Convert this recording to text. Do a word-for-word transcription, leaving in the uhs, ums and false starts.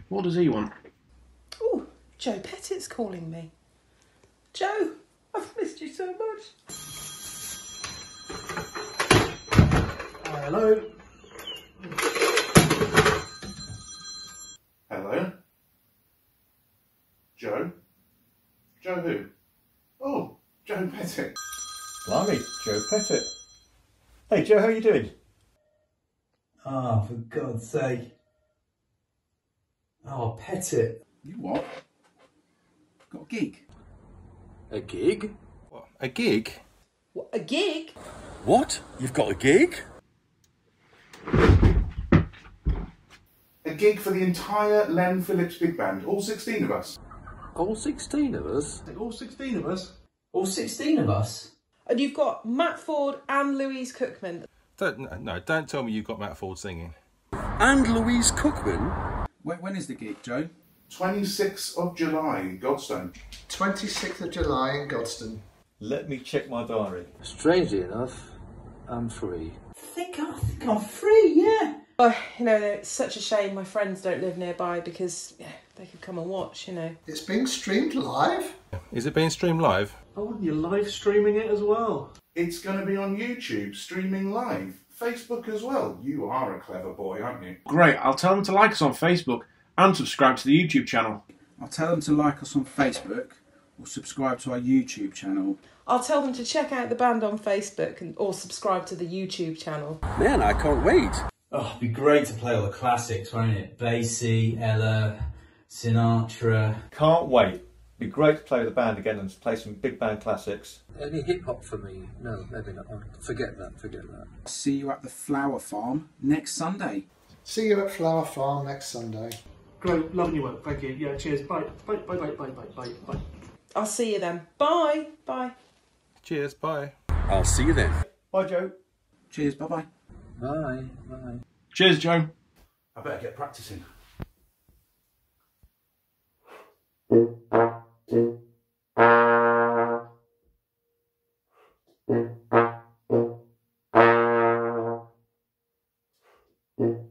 What does he want? Oh, Joe Pettit's calling me. Joe, I've missed you so much. Uh, hello? Hello? Joe? Joe who? Oh, Joe Pettit. Blimey, Joe Pettit. Hey Joe, how are you doing? Oh, for God's sake. Oh, Pettit. You what? Got a gig? A gig? What, a gig? What, a gig? What? You've got a gig? A gig for the entire Len Phillips Big Band, all sixteen of us. All sixteen of us? All sixteen of us? All sixteen of us? And you've got Matt Ford and Louise Cookman. Don't, no, no, don't tell me you've got Matt Ford singing. And Louise Cookman? When, when is the gig, Joe? twenty-sixth of July in Godstone. twenty-sixth of July in Godstone. Let me check my diary. Strangely enough, I'm free. I think, I think I'm free, yeah. Oh, you know, it's such a shame my friends don't live nearby because yeah, they could come and watch, you know. It's being streamed live. Is it being streamed live? Oh, and you're live streaming it as well? It's going to be on YouTube, streaming live. Facebook as well. You are a clever boy, aren't you? Great, I'll tell them to like us on Facebook and subscribe to the YouTube channel. I'll tell them to like us on Facebook or subscribe to our YouTube channel. I'll tell them to check out the band on Facebook and or subscribe to the YouTube channel. Man, I can't wait. Oh, it'd be great to play all the classics, won't it? Basie, Ella, Sinatra. Can't wait. Be great to play with the band again and play some big band classics. Any hip hop for me? No, maybe not. Oh, forget that, forget that. See you at the Flower Farm next Sunday. See you at Flower Farm next Sunday. Great, loving your work, thank you. Yeah, cheers. Bye. Bye, bye, bye, bye, bye, bye, bye. I'll see you then. Bye. Bye. Cheers, bye. I'll see you then. Bye Joe. Cheers, bye-bye. Bye, bye. Cheers, Joe. I better get practicing. Mm.